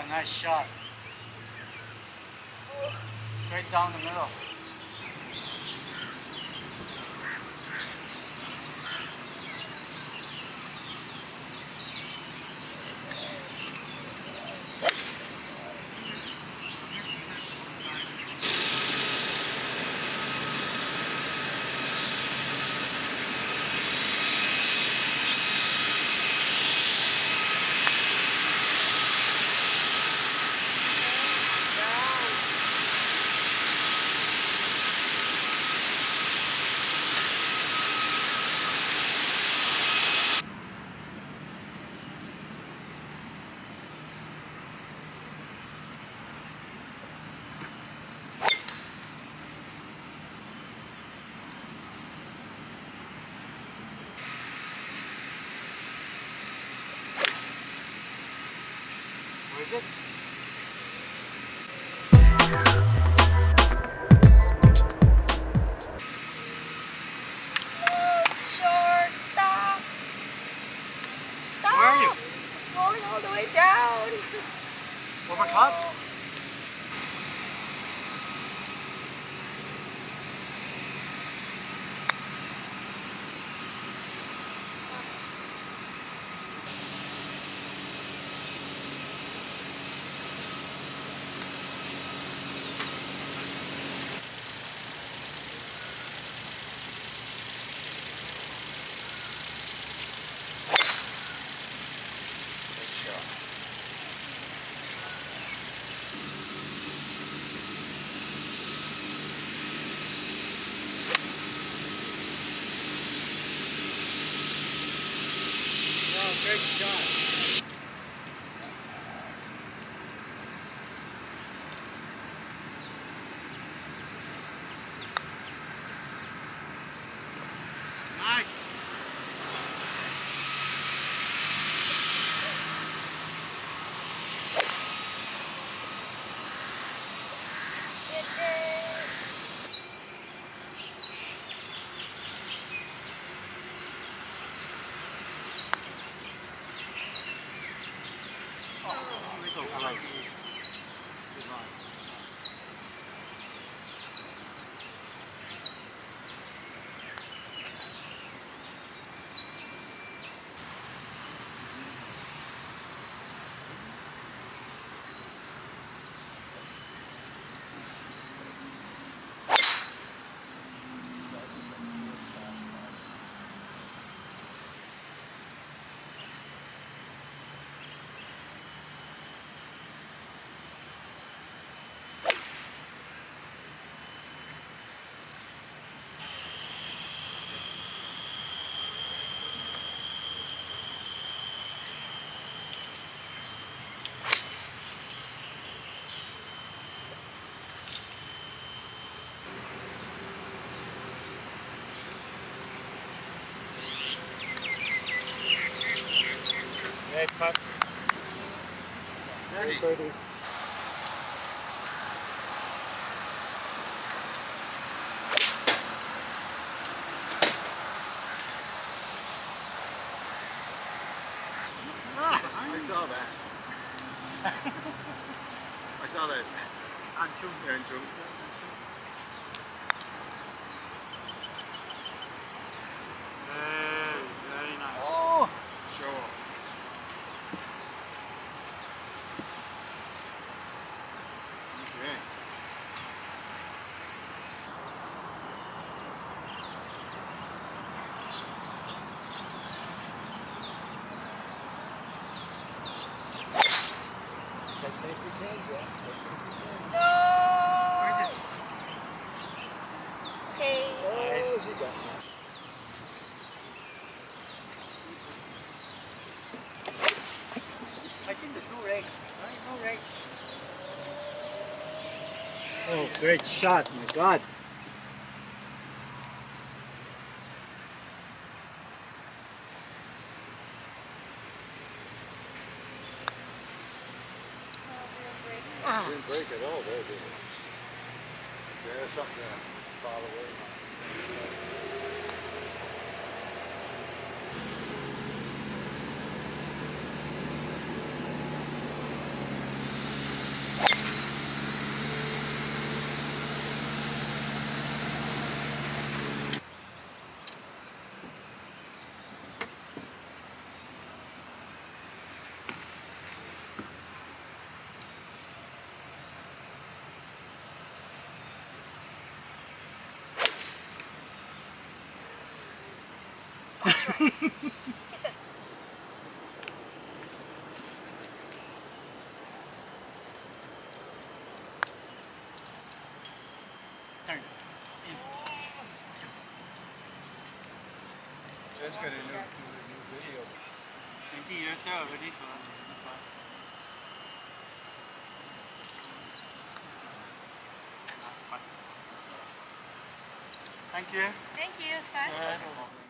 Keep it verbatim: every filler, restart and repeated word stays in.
nice shot. Straight down the middle. Where is it? Short, stop! Stop! Where are you? It's going all the way down! Over top? Great shot. Nice. So close. Good line. Hey, cut. Ready. Ready. I saw that. I saw that. Antum. Antum. Hey, very nice. Oh! Show off. Okay. Catch me if you can, Jack. Catch me if you can. No! Where is it? Okay. Oh, she got it. I think there's no rake. Right? No rake. Oh, great shot, my God. Didn't break at all there, did it? There's something to follow away. Turn. That's got a new, new video. twenty years here already, so that's, that's why. That's fine. Thank you. Thank you, it's fine. Alright.